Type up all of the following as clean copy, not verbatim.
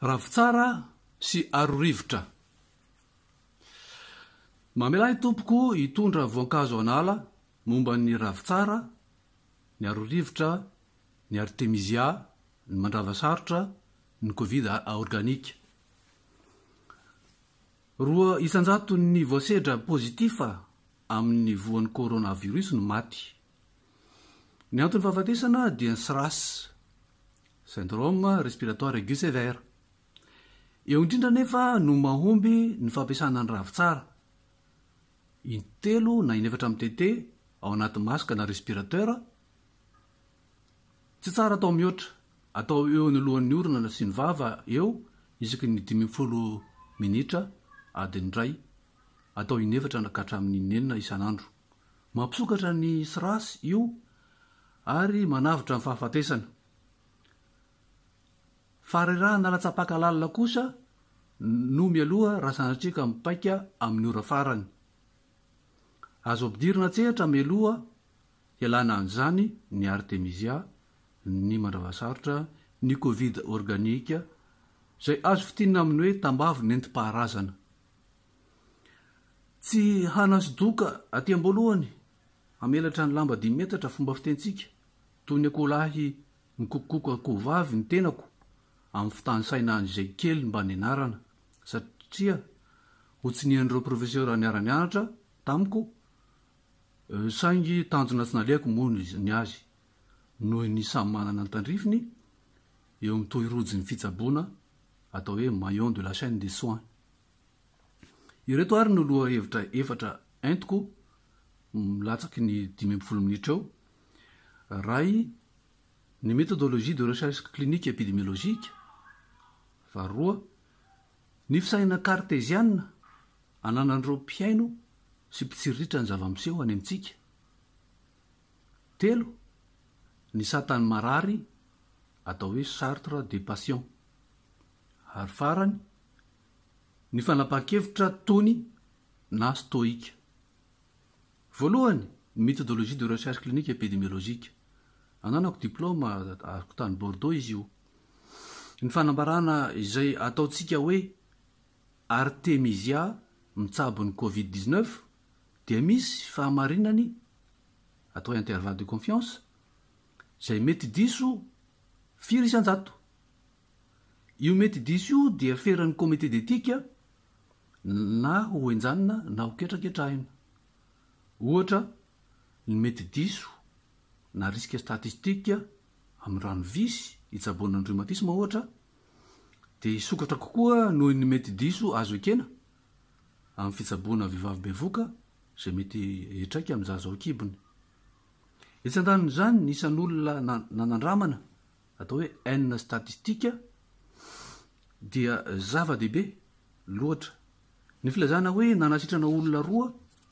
Ravitsara sy arorivotra. Mamelay tompoko hitondra voankazo anala momba ny ravitsara, ny arorivotra, ny artemisia, ny mandravasarotra, ny covid organique. Roa isanjato ny voasedra pozitifa amin'ny voan'ny coronavirus no maty. Ny antony fahafatesana dia ny SRAS, syndrome respiratoire aigu sévère. Eo indrindra nefa no mahomby ny fampiasana ny ravitsara. Intelo na inefatra mitete ao anaty masque na respirateur. Tsy tsara atao mihoatra, atao eo ny lohan'ny orona sy ny vava eo isaky ny 10 minitra adiny iray, atao inefatra nakatra amin'ny 9 isanandro. Mampisokatra ny SRAS io ary manavitra ny fahafatesana. Farerahana latsapaka lalina kosa no mialoha raha sanatrika mipaika amin'ny ora farany. Azo ampidirina tsehatra mialoha hialana an'izany ny artemisia, ny mandravasarotra, ny covid organique, izay azo fitinina amin'ny hoe tambavy nentim-paharazana. Tsy hanasidoka aty am-boalohany amelatra ny lamba 5 metatra fomba fitentsika, toy ny akolahy ny kokokoko akohovavy ny tenako amin'ny fitanysaina an'izay kely mba nianarana, satria hotsinian'ireo profesera niara-nianatra tamiko saingy tanjona tsy naleako moa ny azy noho ny samy manana ny tandrifiny eo amin'ny tohirojo ny fitsaboana atao hoe maillon de la chaîne des soins. Ireto ary no loha hevitra efatra entiko milatsaky ny 15 minitra eo. Ray, ny méthodologie de recherche clinique épidémiologique. Faharoa, ny fisaina cartésianina ananan'ireo mpiaino sy mpitsiriritra ny zava-miseho any amintsika. Telo, ny satany marary atao hoe chartre des patients. Ary farany, ny fanapa-kevitra tony na stoïque. Voalohany, ny méthodologie de recherche clinique épidémiologique. Ananako diplôme ariko tany Bordeaux izy io. Ny fanambarana izay ataotsika hoe artemisia mitsabo ny covid-19 dia misy fahamarinany atao intervalle de confiance izay mety diso 4 isanjato. Io mety diso io dia feran'ny comité d'éthique na ho enjanina na ho ketraketrahina. Ohatra, ny mety diso na risque statistique amin'ny rano visy hitsaboana ny rhumatisme ohatra, dia sokatra kokoa noho ny mety diso azo ekena amin'ny fitsaboana vehivavy bevoka izay mety hetraika amin'ny zaza ao kibony. Etsan-danin'izany ny isan'olona nanandramana atao hoe N statistique dia zava-dehibe loatra. Ny filazana hoe nanasitrana olona roa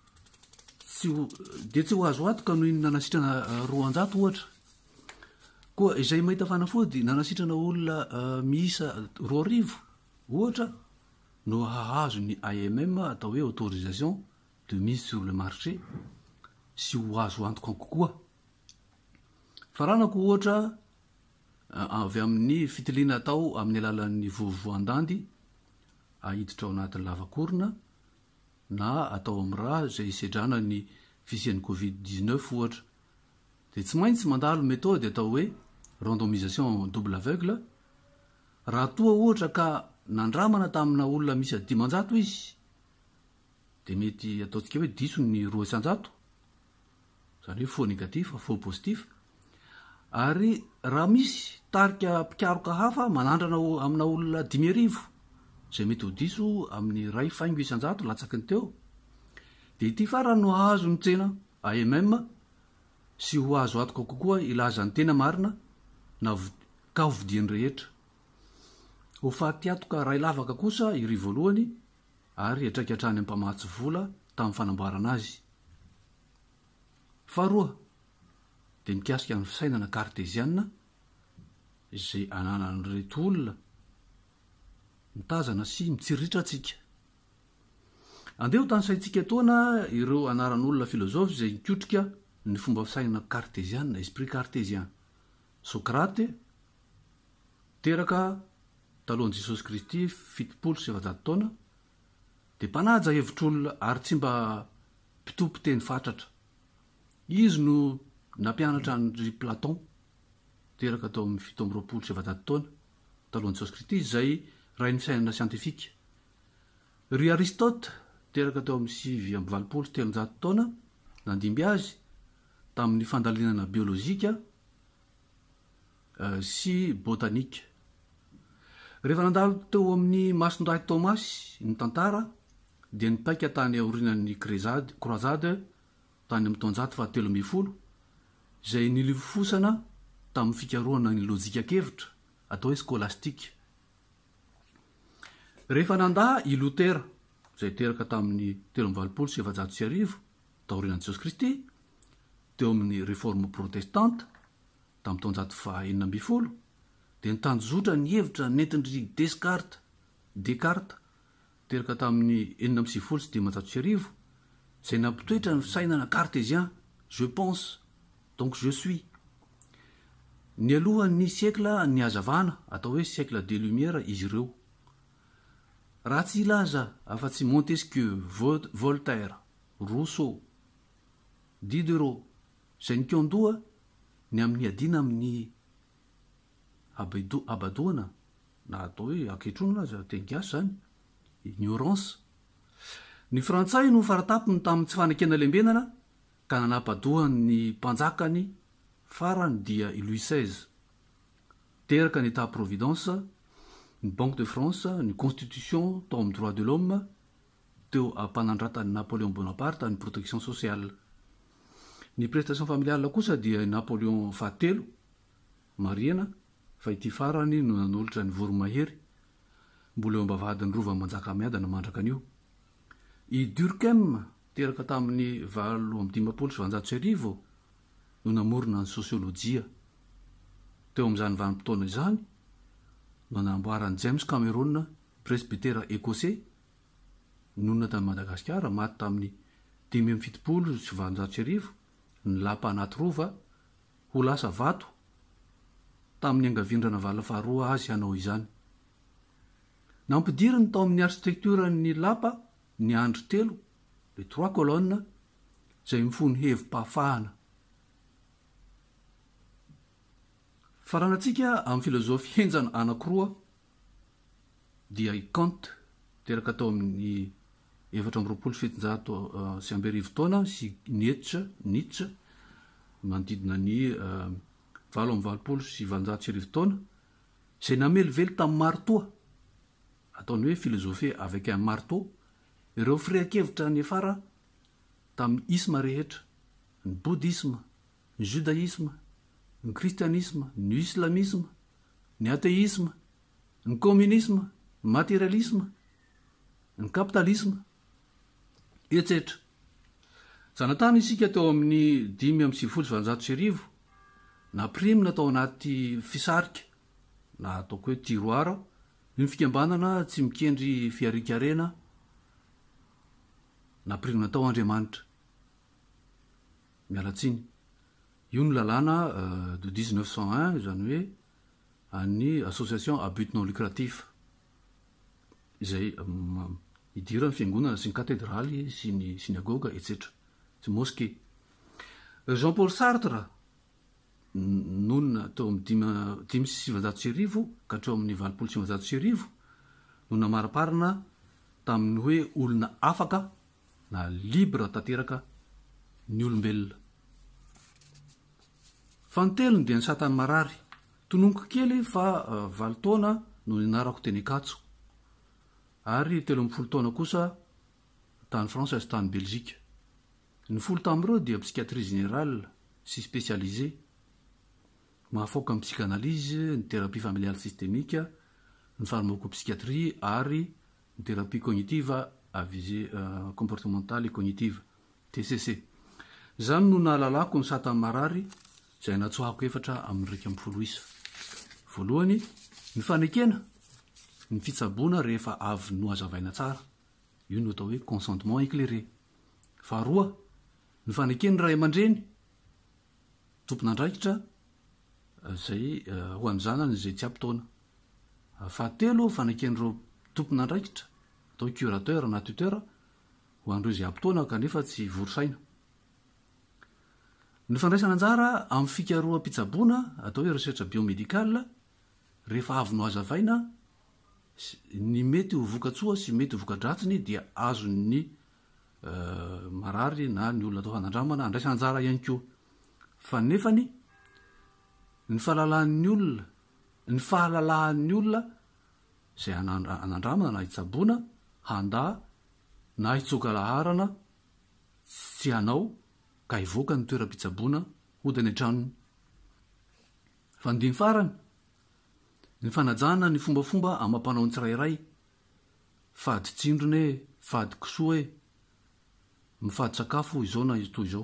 dia tsy ho azo atoka noho ny nanasitrana 200 ohatra. Koa izay mahita fanafody nanasitrana olona miisa 2,000 ohatra no hahazo ny AMM atao hoe autorisation de mise sur le marché sy ho azo antoka kokoa. Faranako ohatra avy amin'ny fitiliana atao amin'ny alalan'ny vovoan-dandy ahiditra ao anatin'ny lavakorona na atao amin'ny raha izay hisedrana ny fisian'ny covid-19 ohatra. Dia tsy maintsy mandalo méthode atao hoe randomisation double aveugle. Raha toa ohatra ka nandramana tamina olona misy 500 izy, dia mety ataontsika hoe diso ny 200, izany hoe faux négatif, faux positif. Ary raha misy tarika mpikaroka hafa manandrana amina olona 10,000 izay mety ho diso amin'ny 2,500 latsaky ny teo, dia ity farany no ahazo ny tsena AMM sy ho azo atoka kokoa ilaza ny tena marina na ka ho vidian'ny rehetra. Ho fahatyatoka ray lavaka kosa iry voalohany ary hetraika hatrany ampamatsy vola tamin'ny fanamboarana azy. Faharoa, dia mikasika amin'ny fisainana cartésianina izay ananan'ireto olona mitazana sy mitsiriritra atsika. Andeho tany saintsika etoana ireo anaran'olona filozofy izay nikotrika ny fomba fisainana cartésianina, esprit cartésien. Socrate teraka talohan'i Jesosy Kristy 770 taona dia mpanaja hevitr'olona ary tsy mba mpitompy teny fatratra. Izy no nampianatra ny Platon teraka tao amin'ny 770 taona talohan'i Jesosy Kristy, izay rain'ny fiainana siantifika. Ry Aristote teraka tao amin'ny 720 taona nandimby azy tamin'ny fandalinana biolojika sy botanika. Rehefa nandalo teo amin'ny masondahy Thomasy ny tantara dia nipaika tany aorinan'ny croisade tany amin'ny taonjato 710 izay nilifosana tamin'ny fikarohana ny lojika kevitra atao hoe scolastique. Rehefa nandà i Lutera izay teraka tamin'ny 1370 taorian'i Jesosy Kristy teo amin'ny réforme protestante tamin'ny taonjato 910 dia nitanjotra ny hevitra nentindry Descartes teraka tamin'ny 970 izay nampitoetra ny fisainana cartésien, je pense donc je suis. Ny alohan'ny siècle ny hazavana atao hoe siècle des lumières izy ireo. Raha tsy ilaza afa-tsy Montesquieu, Voltaire, Rousseau, Diderot izay nikondoa ny amin'ny adina amin'ny abadoana na atao hoe ankehitrony aza teny gasy zany, ignorance. Ny frantsay no faratapony tamin'ny tsy fanekena lembenana ka nanapadohan'ny mpanjakany farany dia i Louis XVI. Teraka ny état providence, ny Banque de France, ny constitution tao amin'ny droit de l'homme teo ampanandratany Napoléon Bonaparte ny protection sociale. Ny prestation familiale kosa dia Napoléon fahatelo Mariana fa ity farany no nanolotra ny voromahery mbola eo ambavahadin'ny rova manjaka miadana mandraka an'io. I Durkheim teraka tamin'ny 1890 no namorona ny sosiolojia. Teo amin'izany vanim-potoana izany no namboarany James Cameron, presbytera écossais, nonona tany Madagasikara, maty tamin'ny 570 ny lapa anaty rova ho lasa vato tamin'ny angavindrana vala faharoa azy hanao izany. Nampidiriny tao amin'ny architecture ny lapa ny andry telo, les 3 colonnes, izay mifony hevi-pahafahana. Faranantsika amin'ny filozofy henjana anankiroa dia i Kant teraka tao amin'ny 470 taona sy Nietzsche manodidina ny 720 taona izay namelively tamin'ny marteau, ataony hoe philosophie avec un marteau, ireo firehan-kevitra ny afara tamin'ny isma rehetra, ny bouddhisme, ny judaïsme, ny christianisme, ny islamisme, ny athéisme, ny communisme, ny matérialisme, ny capitalisme, etc. Zanatany isika teo amin'ny 570 naprimina tao anaty fisarika na ataoko hoe tiroara ny fikambanana tsy mikendry fiarikarena naprimina tao Andriamanitra. Mialatsiny. Io ny lalàna de 1901 izany hoe an'ny association à but non lucratif izay idirany fiangonana sy ny katedraly sy ny synagoga etc. sy mosquée. Jean-Paul Sartre nonona teo amin'ny 570 ka hatreo amin'ny 750 no namaraparina tamin'ny hoe olona afaka na libre tanteraka ny olombelona. Fantelony dia ny Satany marary. Tononiko kely fa 8 taona no ninarako teny Katso ary 13 taona kosa tany Frantsa sy tany Belzika. Ny 10 tamin'ireo dia psychiatrie générale sy spécialisée, mahafoka ny psychanalyse, ny thérapie familiale systémique, ny pharmacopsychiatrie ary ny thérapie cognitive à visée comportementale et cognitive, TCC. Zany no nahalalako ny Satany marary izay natsoahako efatra amin'ny 12 isa. Voalohany, ny fanekena, ny fitsaboana rehefa avy nohazavaina tsara. Io no atao hoe consentement éclairé. Faharoa, ny fanekeny ray aman-dreny, tompon'andraikitra izay ho an'ny zanany izay tsy ampy taona. fahatelo fanaken'ireo tompona andraikitra atao curateur na tuteur ho andreo zay ampitoana kanefa tsy vorosaina. Ny fandraisana anjara amin'ny fikaroam-pitsaboana atao hoe recherche biomédical rehefa avy no hazavaina ny mety ho vokatsoa sy mety ho vokadratsiny dia azon'ny marary na ny olona atao fanandramana andraisana anjara ihany koa. Fa nefany ny fahalalan'ny olona zay anandramana na hitsaboana handa na hitsoka laharana tsy hanao ka hivoaka ny toeram-pitsaboana hodany an-tranony. Fa ny dimy farany ny fanajana ny fombafomba amam-panao ny tsirairay, fady tsindrony e, fady kisoa e, mifady sakafo izao na izy toy izao.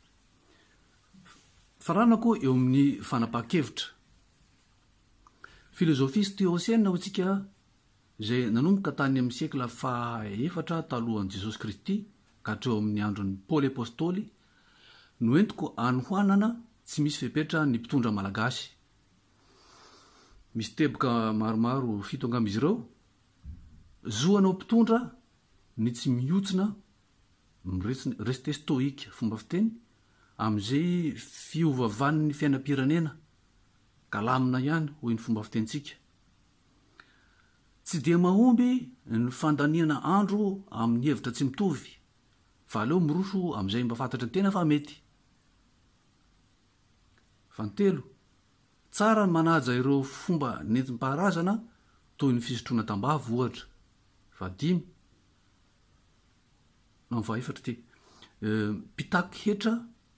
Faranako eo amin'ny fanapaha-kevitra. Filozofia stoïcienne hotsika zay nanomboka tany amin'ny siècle faha-efatra talohan'i Jesosy Kristy ka hatreo amin'ny andron'ny Paoly Apôstôly no entiko anohoanana tsy misy fepetra ny mpitondra malagasy. Misy teboka maromaro fito angamba izy ireo. Zoanao mpitondra ny tsy miotsina resté stoïque fomba fiteny am'izay fiovavan'ny fiainam-pirenena kalamina ihany hoy ny fomba fitentsika. Tsy dia mahomby ny fandaniana andro amin'ny hevitra tsy mitovy fa aleo miroso am'izay mba fantatra ny tena fa mety. Fantelo, tsara ny manaja ireo fomba nentim-paharazana toy ny fisotroana tambavy ohatra. Fa dimy no fa efatra ty pitaky hetra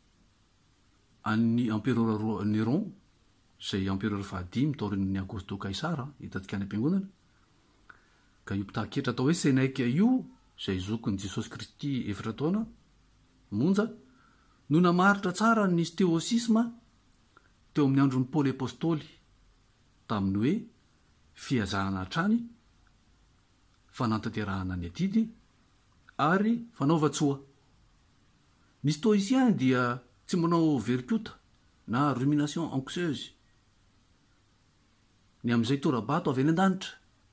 an'ny empereur Néron zay empereur fahadimy taorin'ny Auguste Caesar hitantsika any am-piangonana ka io pitaky hetra atao hoe Sénèque io zay zokon'i Jesosy Kristy efatra taona monja no namaritra tsara ny stéocisme teo amin'ny andron'ny Paoly Apôstôly tamin'ny hoe fiazahana hatrany, fanantanterahana ny adidy ary fanaova-tsoa. Ny stoïcien dia tsy manao verikota na rumination anxieuse ny am'izay torabato avy eny an-danitra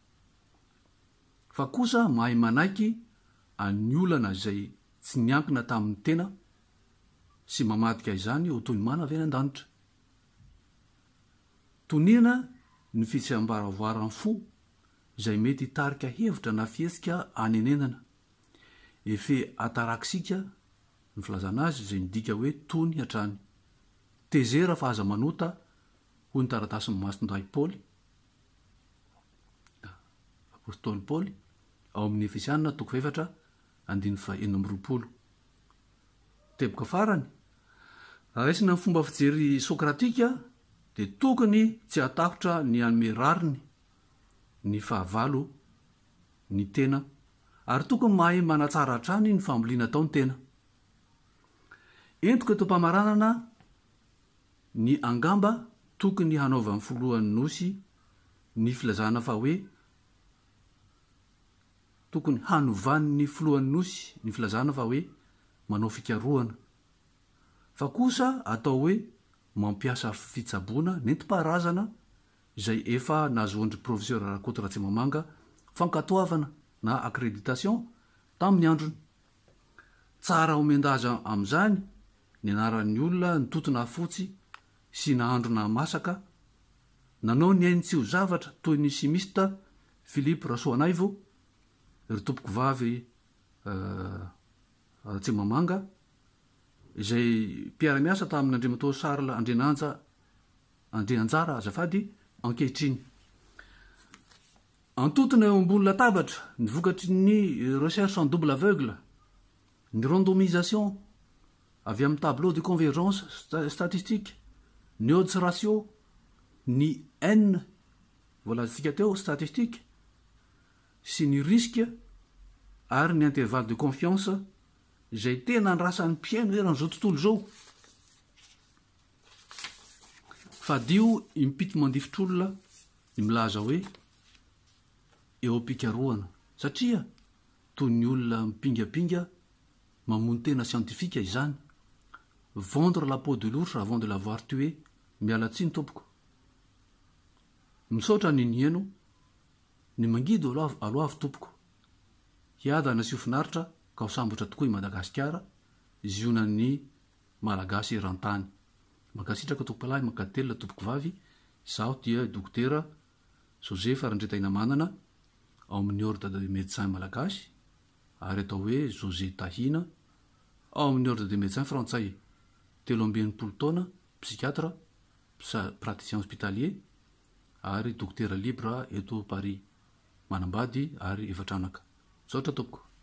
fa kosa mahay manaiky any olana zay tsy niankina tamin'ny tena sy mamadika izany ho toy ny mana avy eny an-danitra. Tonina ny fitsambaravoaran'ny fo zay mety hitarika hevitra na fietsika anenenana efe atarakisika ny filazana azy zay midika hoe tony hatrany. Tezera fa aza manota ho ny taratasy ny masonday Paoly Apôstôly Paoly ao amin'ny Efesianina toko 4:4. Teboka farany raisina ny fomba fijery sokratika dia tokony tsy hatahotra ny anome rariny ny fahavalo ny tena ary tokony mahay manatsara hatrany ny fambolina atao ny tena. Entiko eto mpamaranana ny angamba tokony hanaovan'ny folohan'ny nosy ny filazana fa hoe tokony hanovan'ny folohan'ny nosy ny filazana fa hoe manao fikarohana fa kosa atao hoe mampiasa fitsaboana nentim-paharazana zay efa nazoandry professeur Rakoto Ratsimamanga fankatoavana na accréditation tamin'ny androny. Tsara omendaza am'izany ny anaran'ny olona nitotona fotsy sy nahandrona masaka nanao ny ainy tsy ho zavatra toy ny simista Philippe Rasoanaivo ry tompoko vavy Ratsimamanga izay mpiara-miasa tamin'ny Andriamatoa Charles Andrianjara azafady ankehitriny. Antotona eo ambony latabatra ny vokatry ny recherche en double aveugle, ny randomisation avy amin'ny tableau de convergence statistique, ny odds ratio, ny N voalatsika teo statistique sy ny risque ary ny intervalle de confiance zay tena andrasan'ny mpiaino eran'izao tontolo zao. Fadio impito mandifotr'olona ny milaza hoe eo am-pikarohana satria toy ny olona mipingapinga mamono tena scientifika izany. Vendre la peau de l'ours avant de l'avoir tué, miala tsiny tompoko. Misaotra ny nieno ny mangidy aloha avy tompoko hiada nasio finaritra ka ho sambotra tokoa i Madagasikara zionan'ny malagasy eran-tany. Makasitraka tompolahy makatelina tompoko vavy, zaho dia dokotera Josefa Randretaina Manana ao amin'ny ordre de médecin malagasy ary atao hoe José Tahina ao amin'ny ordre de médecin frantsay, 13 taona, psychiatre, praticien hospitalier ary dokotera libre eto Paris, manambady ary efatranaka. Misaotra tompoko.